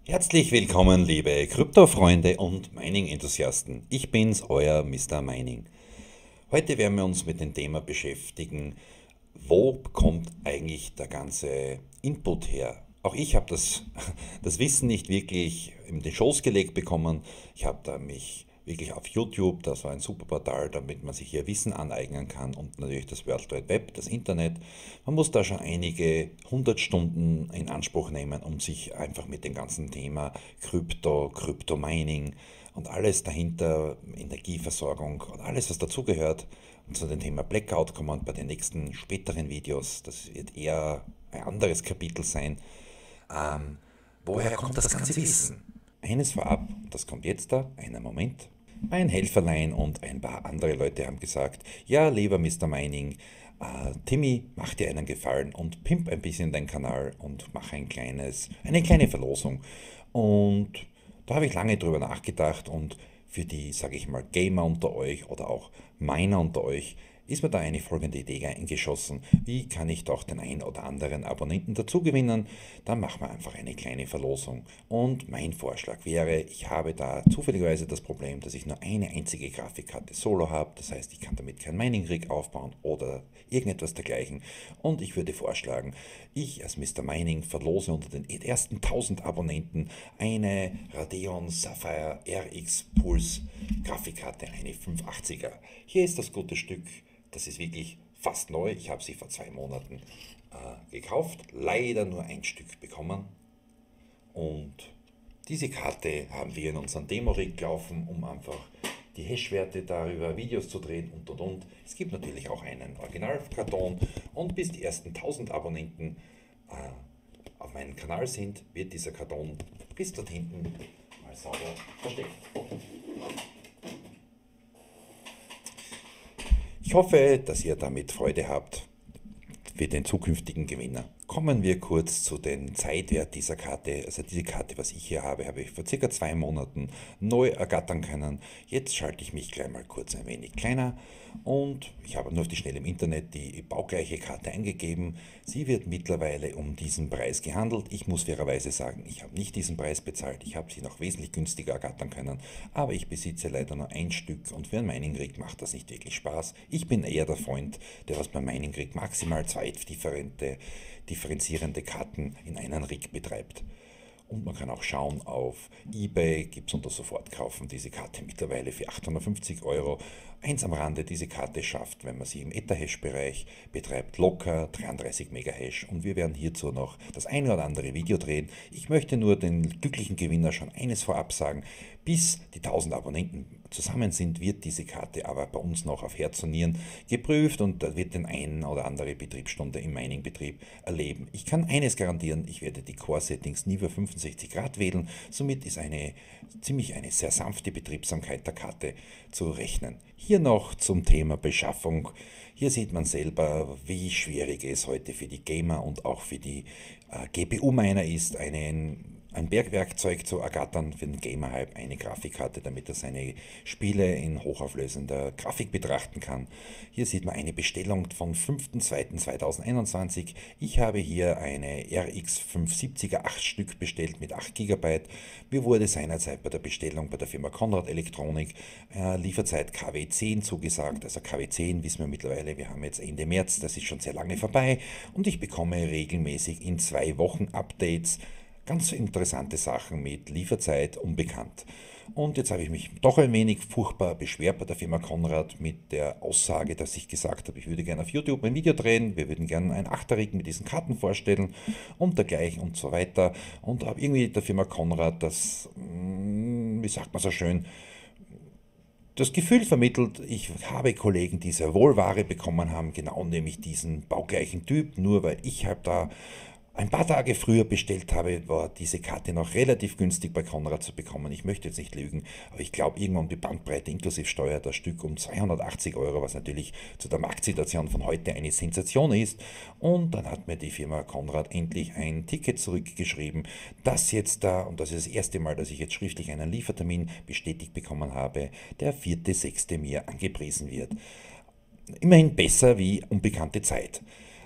Herzlich willkommen, liebe Krypto-Freunde und Mining-Enthusiasten. Ich bin's, euer Mr. Mining. Heute werden wir uns mit dem Thema beschäftigen, wo kommt eigentlich der ganze Input her? Auch ich habe das Wissen nicht wirklich in den Schoß gelegt bekommen. Ich habe da mich wirklich auf YouTube, das war ein super Portal, damit man sich hier Wissen aneignen kann, und natürlich das World Wide Web, das Internet. Man muss da schon einige 100 Stunden in Anspruch nehmen, um sich einfach mit dem ganzen Thema Krypto-Mining und alles dahinter, Energieversorgung und alles, was dazugehört, und zu dem Thema Blackout kommen wir bei den nächsten späteren Videos. Das wird eher ein anderes Kapitel sein. Ähm, Woher kommt das ganze Wissen? Eines vorab, das kommt jetzt da, einen Moment. Mein Helferlein und ein paar andere Leute haben gesagt, ja, lieber Mr. Mining, Timmy, mach dir einen Gefallen und pimp ein bisschen deinen Kanal und mach eine kleine Verlosung. Und da habe ich lange drüber nachgedacht, und für die, sage ich mal, Gamer unter euch oder auch Miner unter euch ist mir da eine folgende Idee eingeschossen. Wie kann ich doch den ein oder anderen Abonnenten dazu gewinnen? Dann machen wir einfach eine kleine Verlosung. Und mein Vorschlag wäre, ich habe da zufälligerweise das Problem, dass ich nur eine einzige Grafikkarte Solo habe. Das heißt, ich kann damit kein Mining-Rig aufbauen oder irgendetwas dergleichen. Und ich würde vorschlagen, ich als Mr. Mining verlose unter den ersten 1000 Abonnenten eine Radeon Sapphire RX Pulse Grafikkarte, eine 580er. Hier ist das gute Stück. Das ist wirklich fast neu. Ich habe sie vor 2 Monaten gekauft. Leider nur ein Stück bekommen. Und diese Karte haben wir in unseren Demo-Rig laufen, um einfach die Hash-Werte darüber, Videos zu drehen und. Es gibt natürlich auch einen Originalkarton, und bis die ersten 1000 Abonnenten auf meinem Kanal sind, wird dieser Karton bis dort hinten mal sauber versteckt. Ich hoffe, dass ihr damit Freude habt für den zukünftigen Gewinner. Kommen wir kurz zu dem Zeitwert dieser Karte. Also diese Karte, was ich hier habe ich vor circa 2 Monaten neu ergattern können. Jetzt schalte ich mich gleich mal kurz ein wenig kleiner, und ich habe nur auf die Schnelle im Internet die baugleiche Karte eingegeben. Sie wird mittlerweile um diesen Preis gehandelt. Ich muss fairerweise sagen, ich habe nicht diesen Preis bezahlt. Ich habe sie noch wesentlich günstiger ergattern können, aber ich besitze leider nur ein Stück, und für einen Mining Rig macht das nicht wirklich Spaß. Ich bin eher der Freund, der was beim Mining Rig maximal zwei differenzierende Karten in einen Rig betreibt. Und man kann auch schauen, auf eBay gibt es unter Sofortkaufen diese Karte mittlerweile für 850 Euro. Eins am Rande, diese Karte schafft, wenn man sie im Etherhash-Bereich betreibt, locker 33 Megahash, und wir werden hierzu noch das eine oder andere Video drehen. Ich möchte nur den glücklichen Gewinner schon eines vorab sagen: Bis die 1000 Abonnenten zusammen sind, wird diese Karte aber bei uns noch auf Herz und Nieren geprüft, und da wird den einen oder andere Betriebsstunde im Mining-Betrieb erleben. Ich kann eines garantieren: Ich werde die Core-Settings nie für 65 Grad wählen. Somit ist eine sehr sanfte Betriebsamkeit der Karte zu rechnen. Hier noch zum Thema Beschaffung. Hier sieht man selber, wie schwierig es heute für die Gamer und auch für die GPU-Miner ist, ein Bergwerkzeug zu ergattern für den Gamer-Hype, eine Grafikkarte, damit er seine Spiele in hochauflösender Grafik betrachten kann. Hier sieht man eine Bestellung vom 5.2.2021. Ich habe hier eine RX 570er 8 Stück bestellt mit 8 GB. Mir wurde seinerzeit bei der Bestellung bei der Firma Konrad Elektronik Lieferzeit KW10 zugesagt. Also KW10 wissen wir mittlerweile, wir haben jetzt Ende März, das ist schon sehr lange vorbei, und ich bekomme regelmäßig in 2 Wochen Updates. Ganz interessante Sachen mit Lieferzeit unbekannt. Und jetzt habe ich mich doch ein wenig furchtbar beschwert bei der Firma Konrad mit der Aussage, dass ich gesagt habe, ich würde gerne auf YouTube ein Video drehen, wir würden gerne ein Achterrig mit diesen Karten vorstellen und dergleichen und so weiter. Und habe irgendwie der Firma Konrad das, wie sagt man so schön, das Gefühl vermittelt, ich habe Kollegen, die sehr wohl Ware bekommen haben, genau nämlich diesen baugleichen Typ, nur weil ich halt da ein paar Tage früher bestellt habe, war diese Karte noch relativ günstig bei Konrad zu bekommen. Ich möchte jetzt nicht lügen, aber ich glaube, irgendwann um die Bandbreite inklusive Steuer das Stück um 280 Euro, was natürlich zu der Marktsituation von heute eine Sensation ist. Und dann hat mir die Firma Konrad endlich ein Ticket zurückgeschrieben, das jetzt da, und das ist das erste Mal, dass ich jetzt schriftlich einen Liefertermin bestätigt bekommen habe, der 4.6. mir angepriesen wird. Immerhin besser wie unbekannte Zeit.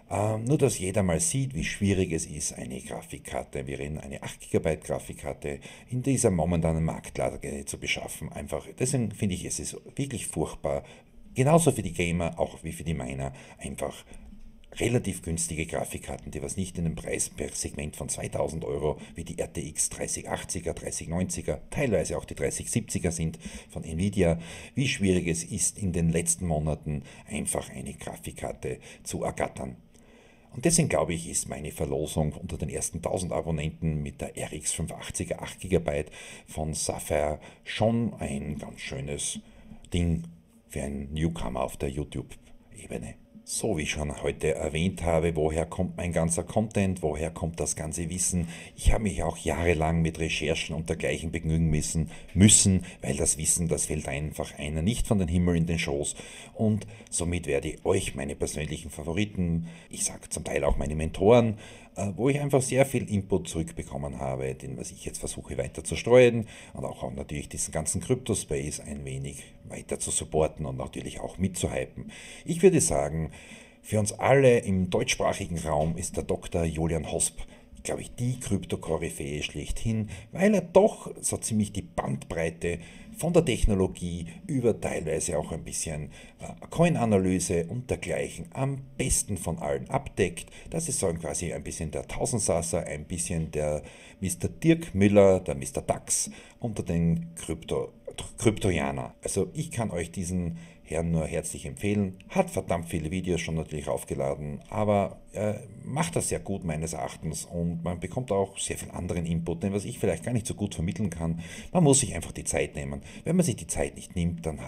Nur, dass jeder mal sieht, wie schwierig es ist, eine Grafikkarte, wir reden eine 8 GB Grafikkarte, in dieser momentanen Marktlage zu beschaffen. Einfach, deswegen finde ich, es ist wirklich furchtbar, genauso für die Gamer, auch wie für die Miner, einfach relativ günstige Grafikkarten, die was nicht in dem Preissegment von 2000 Euro wie die RTX 3080er, 3090er, teilweise auch die 3070er sind von Nvidia, wie schwierig es ist in den letzten Monaten einfach eine Grafikkarte zu ergattern. Und deswegen glaube ich, ist meine Verlosung unter den ersten 1000 Abonnenten mit der RX 580er 8 GB von Sapphire schon ein ganz schönes Ding für einen Newcomer auf der YouTube-Ebene. So wie ich schon heute erwähnt habe, woher kommt mein ganzer Content, woher kommt das ganze Wissen? Ich habe mich auch jahrelang mit Recherchen und dergleichen begnügen müssen, weil das Wissen, das fällt einfach einer nicht von den Himmel in den Schoß. Und somit werde ich euch meine persönlichen Favoriten, ich sage zum Teil auch meine Mentoren, wo ich einfach sehr viel Input zurückbekommen habe, den was ich jetzt versuche weiter zu streuen und auch natürlich diesen ganzen Crypto-Space ein wenig weiter zu supporten und natürlich auch mitzuhypen. Ich würde sagen, für uns alle im deutschsprachigen Raum ist der Dr. Julian Hosp, glaube ich, die Krypto-Koryphäe schlechthin, weil er doch so ziemlich die Bandbreite von der Technologie über teilweise auch ein bisschen Coin-Analyse und dergleichen am besten von allen abdeckt. Das ist so quasi ein bisschen der Tausendsasser, ein bisschen der Mr. Dirk Müller, der Mr. DAX unter den Kryptoianer. Also ich kann euch diesen Herrn nur herzlich empfehlen. Hat verdammt viele Videos schon natürlich aufgeladen, aber macht das sehr gut meines Erachtens und man bekommt auch sehr viel anderen Input, den was ich vielleicht gar nicht so gut vermitteln kann. Man muss sich einfach die Zeit nehmen. Wenn man sich die Zeit nicht nimmt, dann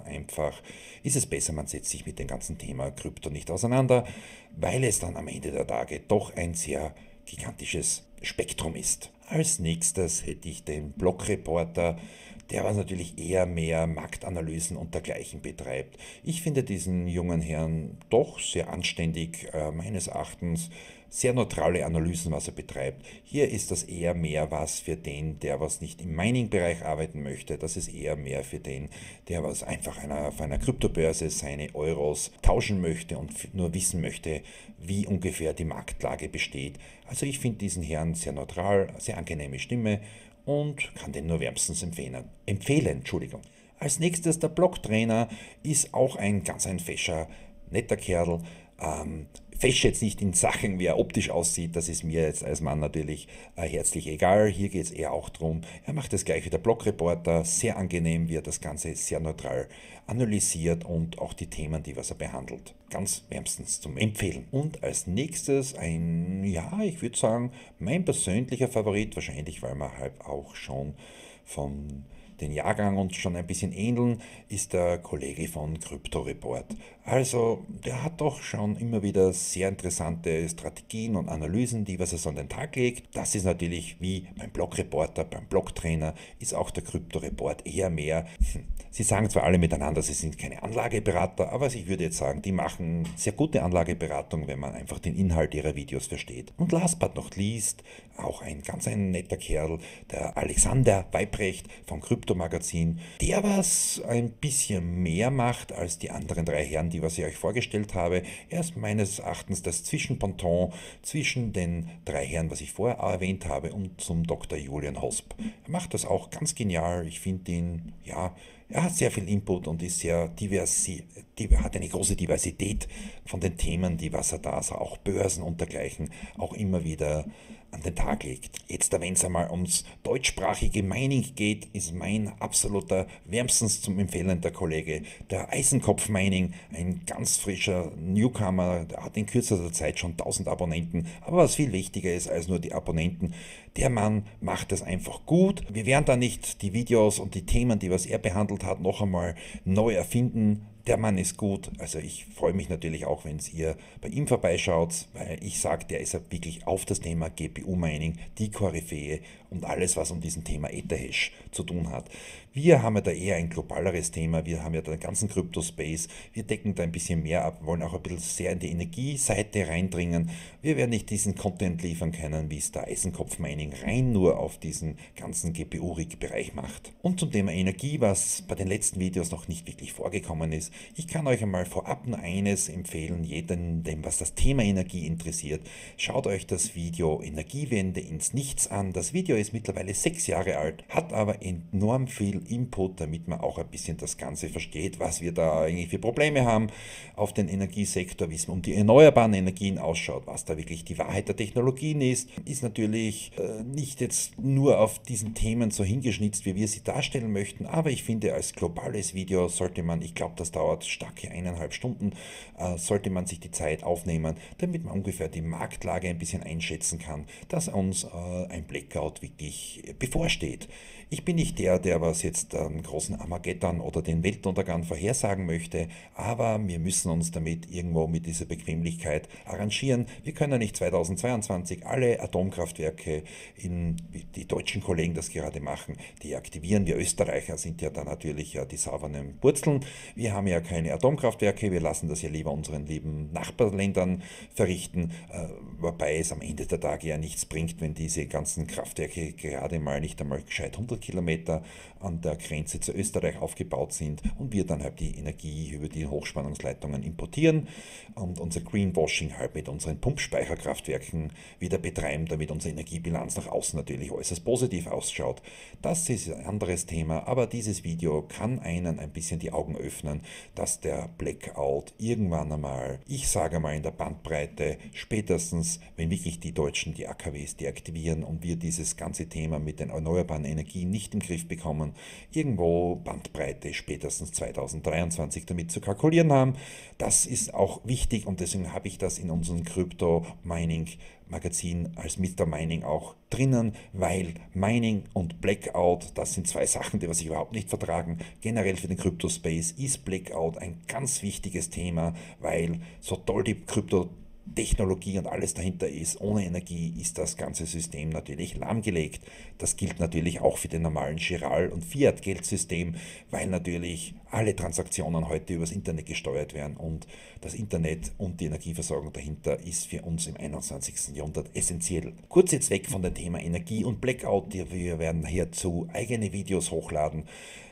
ist es besser, man setzt sich mit dem ganzen Thema Krypto nicht auseinander, weil es dann am Ende der Tage doch ein sehr gigantisches Spektrum ist. Als nächstes hätte ich den Blogreporter, der was natürlich eher mehr Marktanalysen und dergleichen betreibt. Ich finde diesen jungen Herrn doch sehr anständig, meines Erachtens sehr neutrale Analysen, was er betreibt. Hier ist das eher mehr was für den, der was nicht im Mining-Bereich arbeiten möchte. Das ist eher mehr für den, der was einfach auf einer Kryptobörse seine Euros tauschen möchte und nur wissen möchte, wie ungefähr die Marktlage besteht. Also ich finde diesen Herrn sehr neutral, sehr angenehme Stimme und kann den nur wärmstens empfehlen. Als nächstes der Blocktrainer ist auch ein fescher, netter Kerl. Fesch jetzt nicht in Sachen, wie er optisch aussieht, das ist mir jetzt als Mann natürlich herzlich egal. Hier geht es eher auch darum, er macht das gleich wie der Blogreporter, sehr angenehm, wie er das Ganze sehr neutral analysiert und auch die Themen, die was er behandelt, ganz wärmstens zum Empfehlen. Und als nächstes ich würde sagen, mein persönlicher Favorit, wahrscheinlich, weil wir halt auch schon von den Jahrgang uns schon ein bisschen ähneln, ist der Kollege von Crypto Report. Also, der hat doch schon immer wieder sehr interessante Strategien und Analysen, die was er so an den Tag legt. Das ist natürlich wie beim Blogreporter, beim Blogtrainer, ist auch der Crypto Report eher mehr. Sie sagen zwar alle miteinander, sie sind keine Anlageberater, aber ich würde jetzt sagen, die machen sehr gute Anlageberatung, wenn man einfach den Inhalt ihrer Videos versteht. Und last but not least, auch ein netter Kerl, der Alexander Weibrecht vom Kryptomagazin, der was ein bisschen mehr macht als die anderen drei Herren, die was ich euch vorgestellt habe. Er ist meines Erachtens das Zwischenponton zwischen den drei Herren, was ich vorher erwähnt habe, und zum Dr. Julian Hosp. Er macht das auch ganz genial. Ich finde ihn, er hat sehr viel Input und ist hat eine große Diversität von den Themen, die was er da, also auch Börsen und dergleichen, auch immer wieder an den Tag legt. Jetzt, wenn es einmal ums deutschsprachige Mining geht, ist mein absoluter wärmstens zum Empfehlen der Kollege, der Eisenkopf Mining, ein ganz frischer Newcomer, der hat in kürzester Zeit schon 1000 Abonnenten, aber was viel wichtiger ist als nur die Abonnenten, der Mann macht es einfach gut. Wir werden da nicht die Videos und die Themen, die was er behandelt hat, noch einmal neu erfinden. Der Mann ist gut, also ich freue mich natürlich auch, wenn ihr bei ihm vorbeischaut, weil ich sage, der ist ja wirklich auf das Thema GPU-Mining die Koryphäe und alles, was um diesen Thema Etherhash zu tun hat. Wir haben ja da eher ein globaleres Thema, wir haben ja den ganzen Crypto-Space, wir decken da ein bisschen mehr ab, wollen auch ein bisschen sehr in die Energieseite reindringen. Wir werden nicht diesen Content liefern können, wie es der Eisenkopf-Mining rein nur auf diesen ganzen GPU-Rig-Bereich macht. Und zum Thema Energie, was bei den letzten Videos noch nicht wirklich vorgekommen ist, ich kann euch einmal vorab nur eines empfehlen, jedem, dem was das Thema Energie interessiert, schaut euch das Video Energiewende ins Nichts an. Das Video ist mittlerweile 6 Jahre alt, hat aber enorm viel Input, damit man auch ein bisschen das Ganze versteht, was wir da eigentlich für Probleme haben auf den Energiesektor, wie es um die erneuerbaren Energien ausschaut, was da wirklich die Wahrheit der Technologien ist natürlich nicht jetzt nur auf diesen Themen so hingeschnitzt, wie wir sie darstellen möchten, aber ich finde, als globales Video sollte man, ich glaube, das dauert starke 1,5 Stunden, sollte man sich die Zeit aufnehmen, damit man ungefähr die Marktlage ein bisschen einschätzen kann, dass uns ein Blackout wirklich bevorsteht. Ich bin nicht der was jetzt einen großen Armageddon oder den Weltuntergang vorhersagen möchte, aber wir müssen uns damit irgendwo mit dieser Bequemlichkeit arrangieren. Wir können nicht 2022 alle Atomkraftwerke, wie die deutschen Kollegen das gerade machen, deaktivieren. Wir Österreicher sind ja da natürlich die sauberen Wurzeln. Wir haben ja keine Atomkraftwerke, wir lassen das ja lieber unseren lieben Nachbarländern verrichten, wobei es am Ende der Tage ja nichts bringt, wenn diese ganzen Kraftwerke gerade mal nicht einmal gescheit 100 Kilometer an der Grenze zu Österreich aufgebaut sind und wir dann halt die Energie über die Hochspannungsleitungen importieren und unser Greenwashing halt mit unseren Pumpspeicherkraftwerken wieder betreiben, damit unsere Energiebilanz nach außen natürlich äußerst positiv ausschaut. Das ist ein anderes Thema, aber dieses Video kann einen ein bisschen die Augen öffnen, dass der Blackout irgendwann einmal, ich sage mal in der Bandbreite, spätestens, wenn wirklich die Deutschen die AKWs deaktivieren und wir dieses ganze Thema mit den erneuerbaren Energien nicht im Griff bekommen, irgendwo Bandbreite spätestens 2023 damit zu kalkulieren haben. Das ist auch wichtig und deswegen habe ich das in unserem Crypto-Mining-Magazin als Mr. Mining auch drinnen, weil Mining und Blackout, das sind zwei Sachen, die wir sich überhaupt nicht vertragen. Generell für den Crypto-Space ist Blackout ein ganz wichtiges Thema, weil so toll die Technologie und alles dahinter ist, ohne Energie ist das ganze System natürlich lahmgelegt. Das gilt natürlich auch für den normalen Chiral- und Fiat-Geldsystem, weil natürlich alle Transaktionen heute übers Internet gesteuert werden und das Internet und die Energieversorgung dahinter ist für uns im 21. Jahrhundert essentiell. Kurz jetzt weg von dem Thema Energie und Blackout, wir werden hierzu eigene Videos hochladen.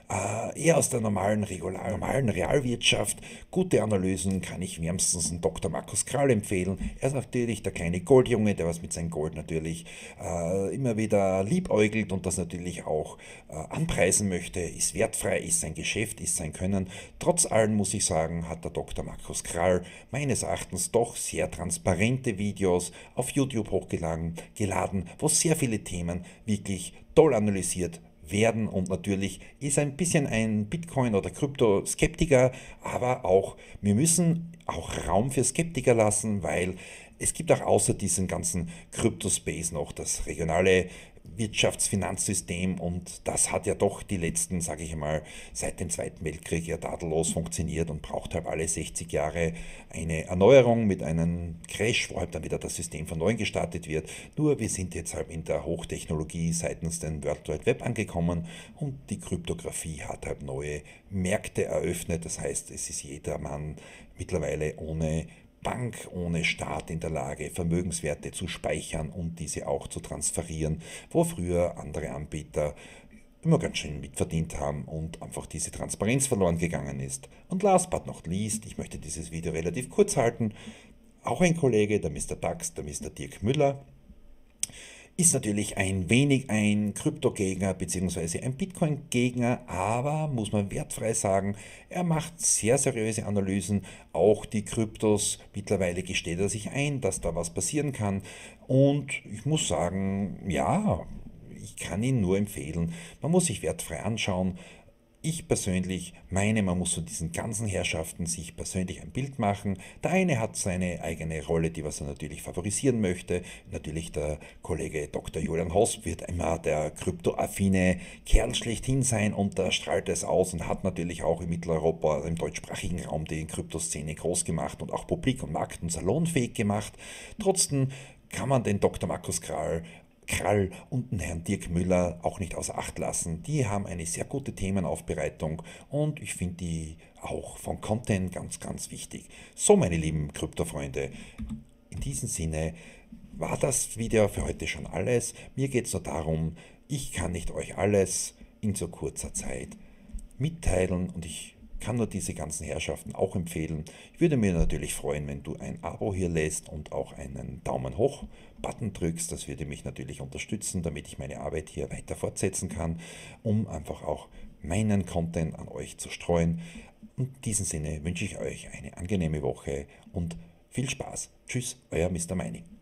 Eher aus der normalen Realwirtschaft. Gute Analysen kann ich wärmstens den Dr. Markus Krall empfehlen. Er ist natürlich der kleine Goldjunge, der was mit seinem Gold natürlich immer wieder liebäugelt und das natürlich auch anpreisen möchte. Ist wertfrei, ist sein Geschäft, ist sein Können. Trotz allem muss ich sagen, hat der Dr. Markus Krall meines Erachtens doch sehr transparente Videos auf YouTube hochgeladen, wo sehr viele Themen wirklich toll analysiert werden und natürlich ist ein bisschen ein Bitcoin- oder Krypto-Skeptiker, aber auch, wir müssen auch Raum für Skeptiker lassen, weil es gibt auch außer diesem ganzen Krypto-Space noch das regionale Wirtschaftsfinanzsystem und das hat ja doch die letzten, sage ich mal, seit dem Zweiten Weltkrieg ja tadellos funktioniert und braucht halt alle 60 Jahre eine Erneuerung mit einem Crash, wo halt dann wieder das System von neuem gestartet wird. Nur wir sind jetzt halt in der Hochtechnologie seitens den World Wide Web angekommen und die Kryptographie hat halt neue Märkte eröffnet. Das heißt, es ist jedermann mittlerweile ohne Bank, ohne Staat in der Lage, Vermögenswerte zu speichern und diese auch zu transferieren, wo früher andere Anbieter immer ganz schön mitverdient haben und einfach diese Transparenz verloren gegangen ist. Und last but not least, ich möchte dieses Video relativ kurz halten, auch ein Kollege, der Mr. Dax, der Mr. Dirk Müller, ist natürlich ein wenig ein Kryptogegner bzw. ein Bitcoin-Gegner, aber muss man wertfrei sagen, er macht sehr seriöse Analysen, auch die Kryptos, mittlerweile gesteht er sich ein, dass da was passieren kann und ich muss sagen, ja, ich kann ihn nur empfehlen, man muss sich wertfrei anschauen. Ich persönlich meine, man muss von diesen ganzen Herrschaften sich persönlich ein Bild machen. Der eine hat seine eigene Rolle, die was er natürlich favorisieren möchte. Natürlich der Kollege Dr. Julian Hosp wird immer der kryptoaffine Kerl schlechthin sein und da strahlt es aus und hat natürlich auch in Mitteleuropa, im deutschsprachigen Raum, die Kryptoszene groß gemacht und auch publik und markt- und salonfähig gemacht. Trotzdem kann man den Dr. Markus Krall Krall und den Herrn Dirk Müller auch nicht außer Acht lassen. Die haben eine sehr gute Themenaufbereitung und ich finde die auch vom Content ganz, ganz wichtig. So, meine lieben Kryptofreunde, in diesem Sinne war das Video für heute schon alles. Mir geht es nur darum, ich kann nicht euch alles in so kurzer Zeit mitteilen und ich kann nur diese ganzen Herrschaften auch empfehlen. Ich würde mir natürlich freuen, wenn du ein Abo hier lässt und auch einen Daumen hoch Button drückst. Das würde mich natürlich unterstützen, damit ich meine Arbeit hier weiter fortsetzen kann, um einfach auch meinen Content an euch zu streuen. In diesem Sinne wünsche ich euch eine angenehme Woche und viel Spaß. Tschüss, euer Mr. Meini.